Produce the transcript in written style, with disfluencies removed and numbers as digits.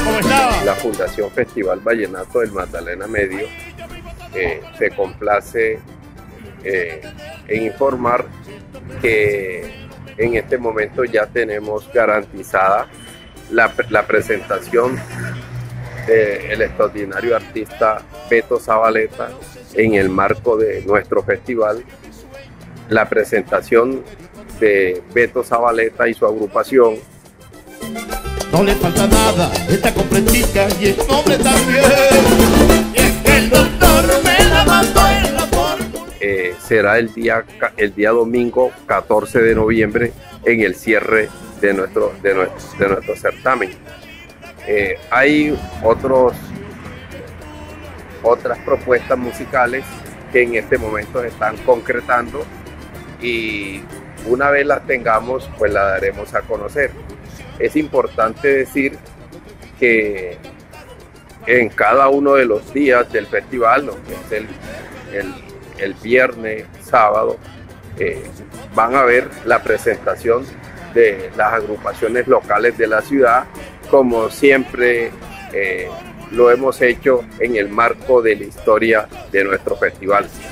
¿cómo está? La Fundación Festival Vallenato del Magdalena Medio se complace en informar que en este momento ya tenemos garantizada la presentación del extraordinario artista Beto Zabaleta en el marco de nuestro festival. La presentación de Beto Zabaleta y su agrupación. No le falta nada, está completica y el nombre también. Y es que el doctor me la mandó en la fórmula. Será el día domingo 14 de noviembre en el cierre de nuestro certamen. Hay otras propuestas musicales que en este momento se están concretando y una vez las tengamos, pues la daremos a conocer. Es importante decir que en cada uno de los días del festival, lo que es el viernes, sábado, van a ver la presentación de las agrupaciones locales de la ciudad, como siempre lo hemos hecho en el marco de la historia de nuestro festival.